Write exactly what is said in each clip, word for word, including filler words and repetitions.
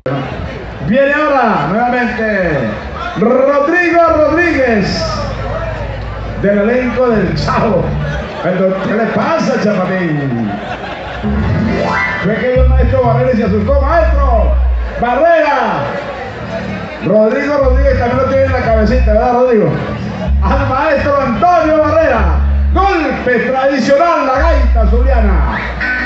Viene ahora nuevamente Rodrigo Rodríguez del elenco del Chavo. Pero, ¿qué le pasa, chapatín? ¿Ve que el maestro Barrera y se asustó? ¡Maestro! ¡Barrera! Rodrigo Rodríguez también lo tiene en la cabecita, ¿verdad, Rodrigo? Al maestro Antonio Barrera. Golpe tradicional, la gaita zuliana.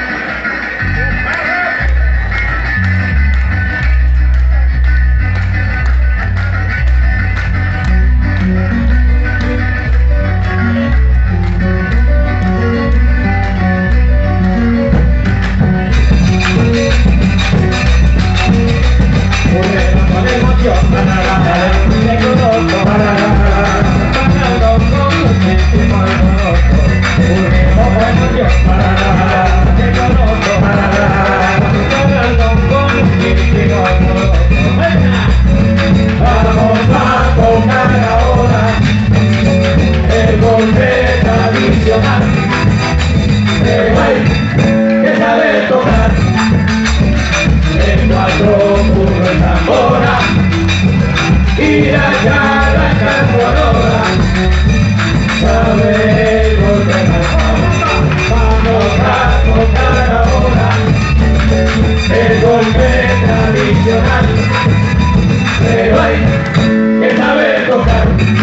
Pero hay que saber tocar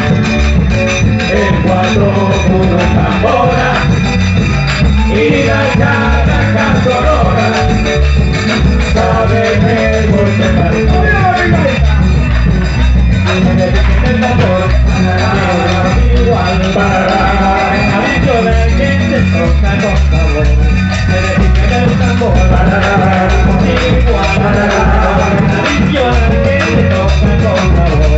el cuatro uno tambora y la characa sonora, saber el golpe marcado. El tambor igual para tradicional que se toca con sabor. El tambor igual para tradicional que se toca con sabor.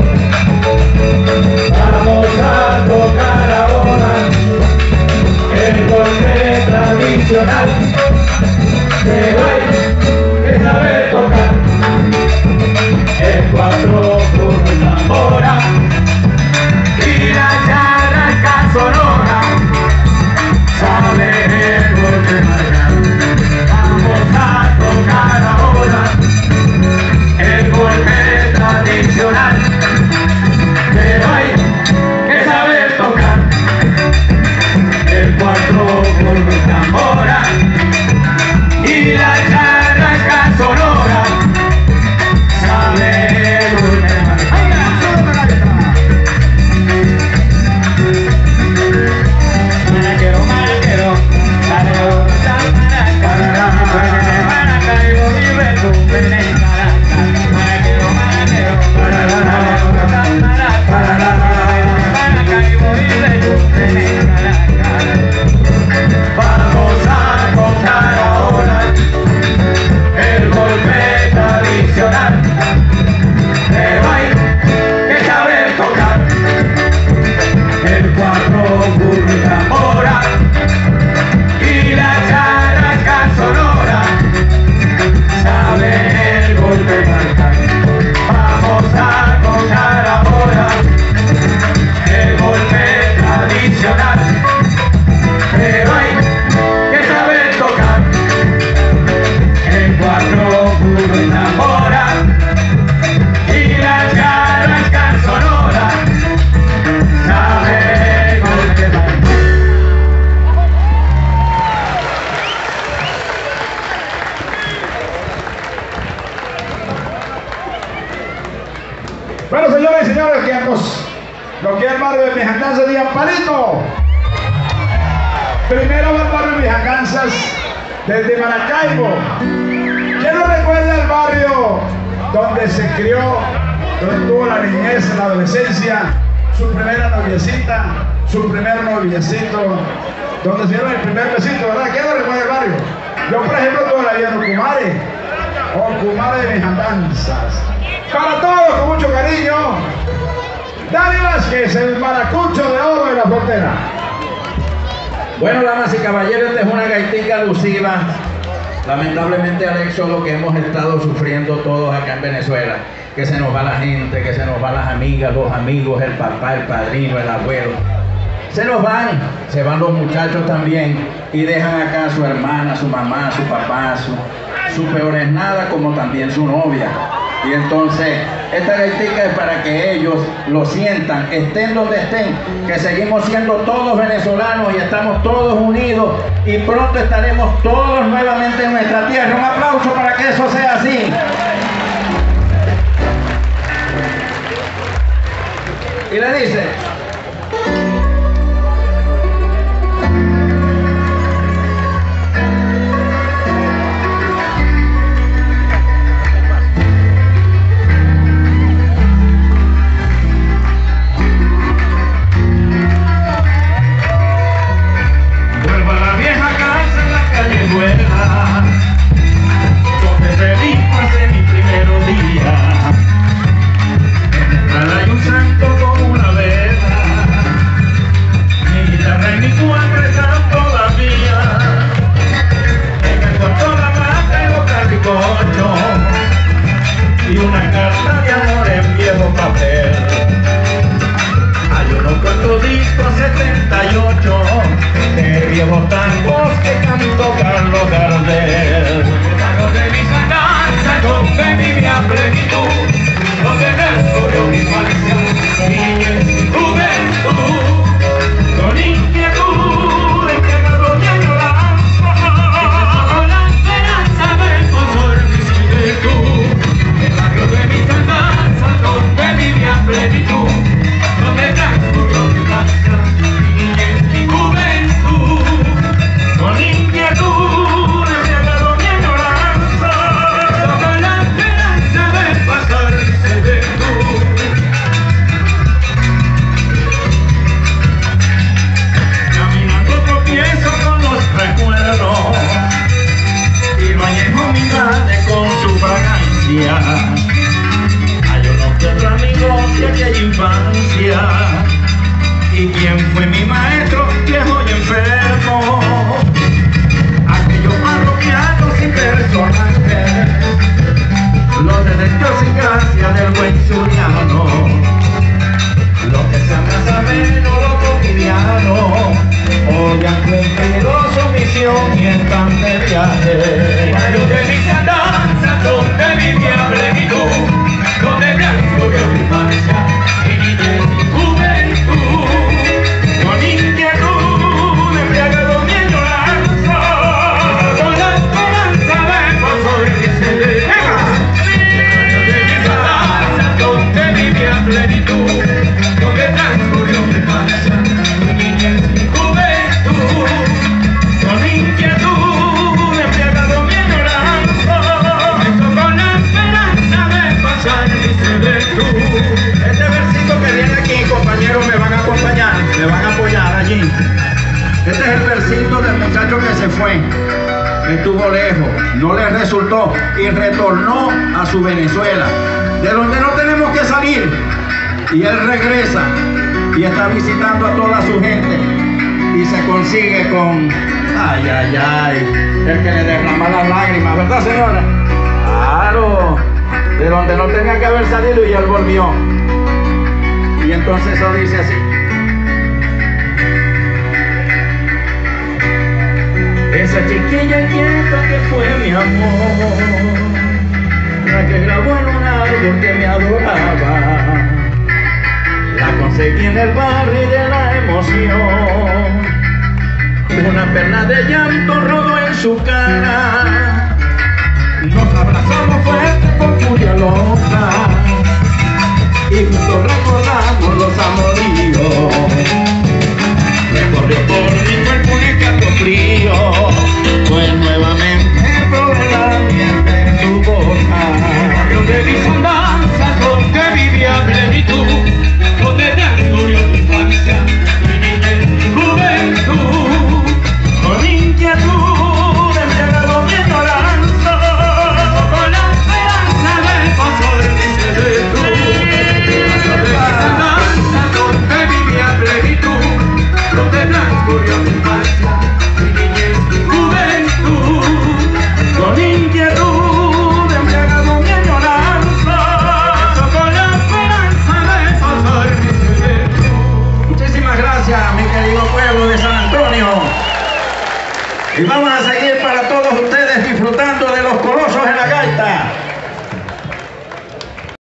Vamos a tocar ahora el golpe tradicional, pero hay que saber tocar el cuatro con tambora y la characa sonora, saber el golpe marcar. Vamos a tocar ahora el golpe tradicional, pero hay que saber tocar el cuatro con tambora y la characa sonora, saber el golpe marcar. Maraquero, maraquero, maraquero, maraca, Maracaibo vive tu pena en Caracas. Maraquero, maraquero, Maracaibo vive tu pena en Caracas. Vamos a contar ahora el golpe tradicional, pero hay que saber tocar el cuatro burro y tambora y la characa sonora, saber el golpe marcar. Vamos a contar ahora el golpe tradicional, pero hay que saber tocar el cuatro burro y tambora y la characa sonora, saber el golpe marcar. Bueno, señores y señores, que ambos, lo que es el barrio de Mijacansas, digan palito. Primero va el barrio de Mijacansas desde Maracaibo. ¿Quién no recuerda el barrio donde se crió, donde tuvo la niñez, la adolescencia, su primera noviecita, su primer noviecito, donde se dieron el primer besito, ¿verdad? ¿Quién no recuerda el barrio? Yo, por ejemplo, todavía en Ocumare, Ocumare de Mijacansas. Para todos, con mucho cariño, Dani Vázquez, el maracucho de oro de la frontera. Bueno, damas y caballeros, esta es una gaitica alusiva, lamentablemente, al éxodo que hemos estado sufriendo todos acá en Venezuela. Que se nos va la gente, que se nos van las amigas, los amigos, el papá, el padrino, el abuelo. Se nos van, se van los muchachos también y dejan acá a su hermana, su mamá, su papá, su, su peor es nada, como también su novia. Y entonces, esta gaitica es para que ellos lo sientan, estén donde estén, que seguimos siendo todos venezolanos y estamos todos unidos y pronto estaremos todos nuevamente en nuestra tierra. Un aplauso para que eso sea así. Y le dice: y una carta de amor en viejo papel. Hay unos cuantos discos setenta y ocho de viejos tangos que cantó Carlos Gardel. Tangos de mis andanzas, donde viví a plenitud, donde descubrió mi infancia, niñez y juventud, con inquietud, entregado y añoranza, con la esperanza del consol de tú. El barrio de mis andanzas, donde viví a plenitud, donde transcurrió mi infancia, niñez y juventud, con inquietud, entregado y añoranza, con la esperanza de pasarse de tú. Caminando tropiezo con los recuerdos y lo añejo mi madre con su fragancia. Hay unos que otros amigos de aquella infancia. ¿Y quién fue mi maestro, viejo y enfermo? Aquellos parroquianos sin personajes, los detectivos sin gracia del buen suriano, los que se aman menos lo cotidiano, hoy han cumplido su misión y están de viaje. Barrio de mis andanzas, donde viví a plenitud, donde transcurrió mi infancia, mi niñez y juventud, con inquietud, embriagado mi añoranza, con la esperanza de pasar y ser. Barrio de mis andanzas, donde viví a plenitud, donde transcurrió mi infancia, mi niñez y juventud, con inquietud, embriagado mi añoranza, con la esperanza de pasar y ser tú. este versito que viene aquí, compañeros, me van a acompañar, me van a apoyar allí. Este es el versito del muchacho que se fue, estuvo lejos, no le resultó y retornó a su Venezuela, de donde no tenemos que salir. Y él regresa y está visitando a toda su gente y se consigue con, ay, ay, ay, el que le derrama las lágrimas, ¿verdad, señora? Claro, de donde no tenía que haber salido y él volvió. Y entonces eso dice así: Esa chiquilla inquieta que fue mi amor, la que grabó en un árbol que me adoraba, la conseguí en el barrio de la emoción. Una perla de llanto rodó en su cara, nos abrazamos fuerte con furia los